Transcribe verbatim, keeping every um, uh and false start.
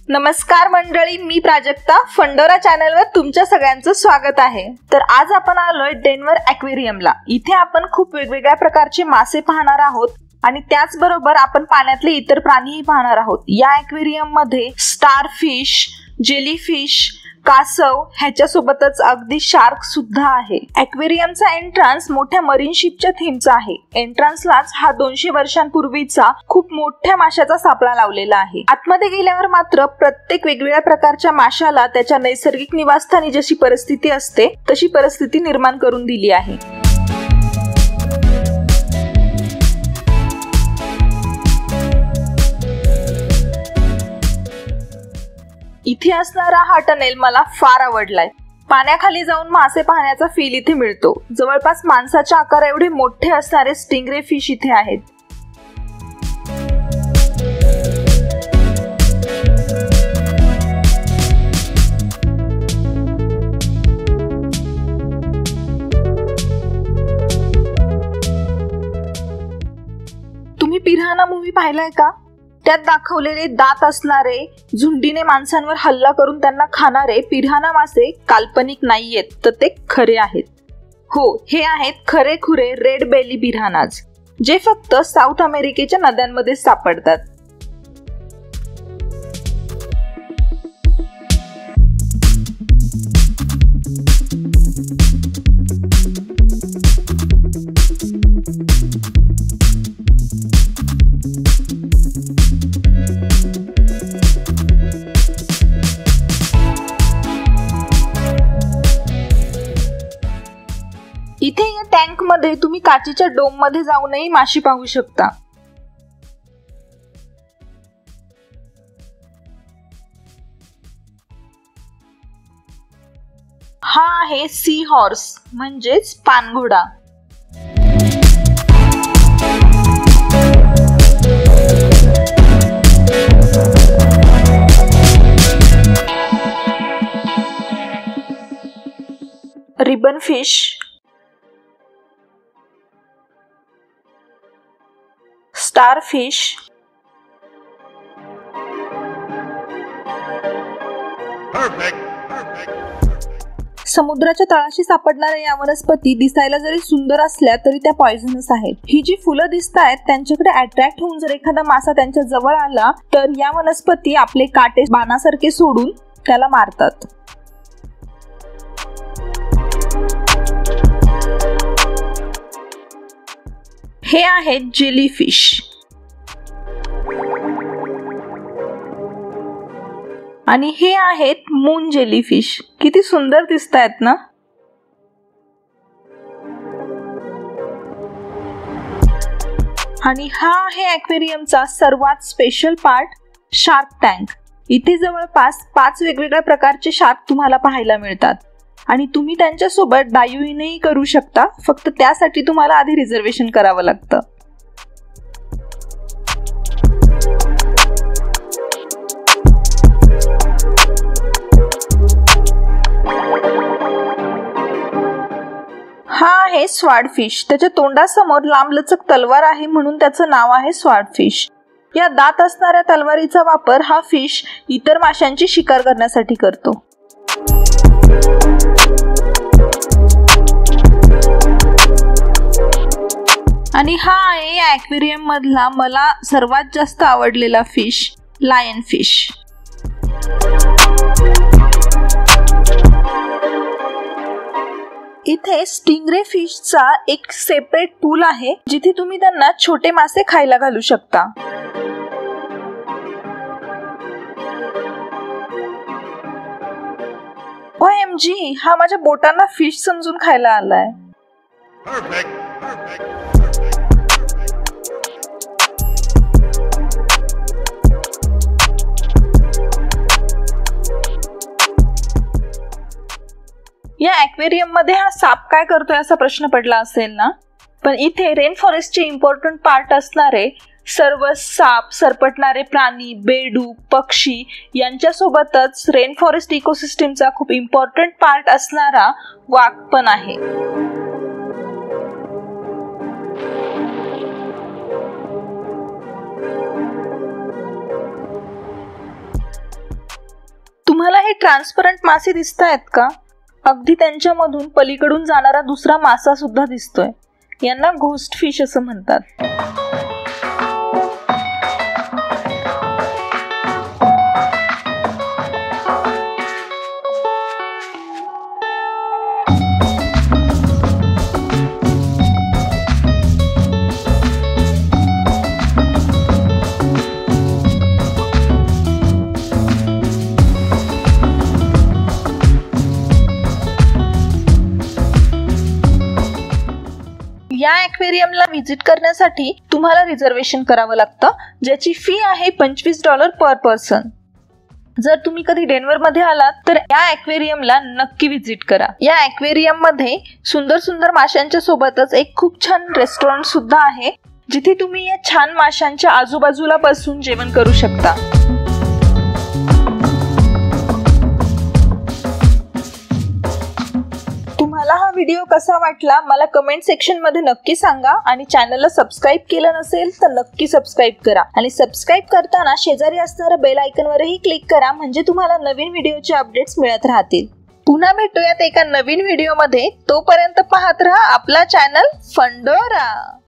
नमस्कार मंडळी, मी प्राजक्ता फंडोरा चॅनलवर तुमच्या सगळ्यांचं स्वागत आहे। तर आज आपण आलोय डेन्व्हर ॲक्वेरियमला। इथे आपण खूप वेगवेगळ्या प्रकारचे मासे पाहणार आहोत आणि त्याचबरोबर आपण पाण्यातले इतर प्राणीही पाहणार आहोत। या ॲक्वेरियम मध्ये स्टारफिश, जेलीफिश, कासव ह्याच्या सोबतच अगदी शार्क सुद्धा आहे। ॲक्वेरियमचा एंट्रन्स मोठ्या मरीन शिपच्या थीमचा आहे। एंट्रन्सलाच हा दोनशे वर्षांपूर्वीचा खूप मोठ्या माशाचा सापळा लावलेला आहे। आतमध्ये गेल्यावर मात्र प्रत्येक वेगवेगळ्या प्रकारच्या माशाला त्याच्या नैसर्गिक निवासस्थानी जशी परिस्थिती असते तशी परिस्थिती निर्माण करून दिली आहे। इथे असणारा हा टनेल मला फार आवडलाय। पाण्याखाली जाऊन मासे पाहण्याचा फील इथे मिळतो। जवळपास माणसाच्या आकार एवढे मोठे असणारे स्टिंग्रे फिश इथे आहेत। तुम्ही पिरान्हा मूवी पाहिलाय का? त्यात दाखवलेले दात असणारे, झुंडीने माणसांवर हल्ला करून त्यांना खाणारे पिरान्हा मासे काल्पनिक नाहीयेत, तर ते खरे आहेत। हो, हे आहेत खरे खुरे रेड बेली पिरान्हाज, जे फक्त साऊथ अमेरिकेच्या नद्यांमध्ये सापडतात। इथे या टँक मध्ये तुम्ही काचेच्या डोम मध्ये जाऊनही माशी पाहू शकता। हा आहे सी हॉर्स म्हणजेच पाणघोडा। रिबन फिश, स्टारफिश, समुद्राच्या तळाशी सापडणाऱ्या या वनस्पती दिसायला जरी सुंदर असल्या तरी त्या पॉइझनस आहेत। ही जी फुलं दिसतायत त्यांच्याकडे अट्रॅक्ट होऊन जर एखादा मासा त्यांच्या जवळ आला तर या वनस्पती आपले काटे बाणासारखे सोडून त्याला मारतात। हे आहेत जेलीफिश। आणि हे आहेत मून जेलीफिश। किती सुंदर दिसतायत ना? आणि हा आहे ॲक्वेरियमचा सर्वात स्पेशल पार्ट, शार्क टँक। इथे जवळपास पाच वेगवेगळ्या प्रकारचे शार्क तुम्हाला पाहायला मिळतात आणि तुम्ही त्यांच्यासोबत डायव्ह इनही करू शकता, फक्त त्यासाठी तुम्हाला आधी रिझर्वेशन करावं लागतं। हा आहे स्वॉर्डफिश। त्याच्या तोंडासमोर लांबलचक तलवार आहे म्हणून त्याचं नाव आहे स्वॉर्डफिश। या दात असणाऱ्या तलवारीचा वापर हा फिश इतर माशांची शिकार करण्यासाठी करतो। आणि हा आहे या ॲक्वेरियम मधला मला सर्वात जास्त आवडलेला फिश, लायन फिश। इथे स्टिंग्रे फिशचा एक सेपरेट पूल आहे जिथे तुम्ही त्यांना छोटे मासे खायला घालू शकता। ओ एम जी, हा माझ्या बोटांना फिश समजून खायला आलाय। Perfect, perfect. या ॲक्वेरियम मध्ये हा साप काय करतोय असा प्रश्न पडला असेल ना? पण इथे रेन फॉरेस्टचे इम्पॉर्टंट पार्ट असणारे सर्व साप, सरपटणारे प्राणी, बेडूक, पक्षी यांच्यासोबतच रेन फॉरेस्ट इकोसिस्टमचा खूप इम्पॉर्टंट पार्ट असणारा वाघ पण आहे। ट्रान्सपरंट मासे दिसत आहेत का? अगदी त्यांच्यामधून पलीकडून जाणारा दुसरा मासा सुद्धा दिसतोय. यांना घोस्ट फिश असं म्हणतात. या ॲक्वेरियमला व्हिजिट करण्यासाठी तुम्हाला रिझर्वेशन करावं लागतं, ज्याची फी आहे पंचवीस डॉलर पर पर्सन. जर तुम्ही कधी डेन्व्हर मध्ये आलात तर या ॲक्वेरियमला नक्की व्हिजिट करा. या ॲक्वेरियम मध्ये सुंदर सुंदर माशांच्या सोबतच एक खूप छान रेस्टॉरंट सुद्धा आहे, जिथे तुम्ही या छान माशांच्या आजूबाजूला बसून जेवण करू शकता. तुम्हाला हा व्हिडिओ कसा वाटला मला कमेंट सेक्शन मध्ये नक्की सांगा. आणि चॅनलला सबस्क्राईब केलं नसेल तर नक्की सबस्क्राईब करा. आणि सबस्क्राईब करताना शेजारी असणाऱ्या बेल आयकॉनवरही क्लिक करा, म्हणजे तुम्हाला नवीन व्हिडिओचे अपडेट्स मिळत राहतील. पुन्हा भेटूयात एका नवीन व्हिडिओमध्ये. तोपर्यंत पाहत राहा आपला चॅनल फंडोरा.